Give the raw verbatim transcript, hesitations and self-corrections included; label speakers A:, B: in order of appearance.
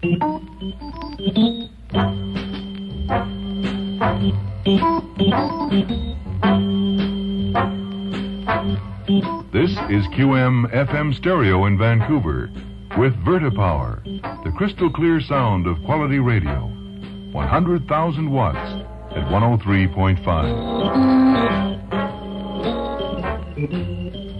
A: This is Q M F M Stereo in Vancouver with Vertipower, the crystal clear sound of quality radio. one hundred thousand watts at one oh three point five.